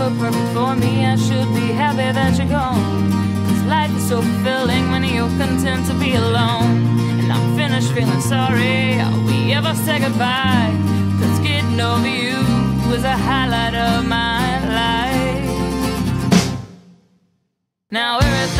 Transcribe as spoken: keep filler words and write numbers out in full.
were perfect for me. I should be happy that you're gone, 'cause life is so fulfilling when you're content to be alone. And I'm finished feeling sorry, will we ever say goodbye? 'Cause getting over you was a highlight of my life. Now everything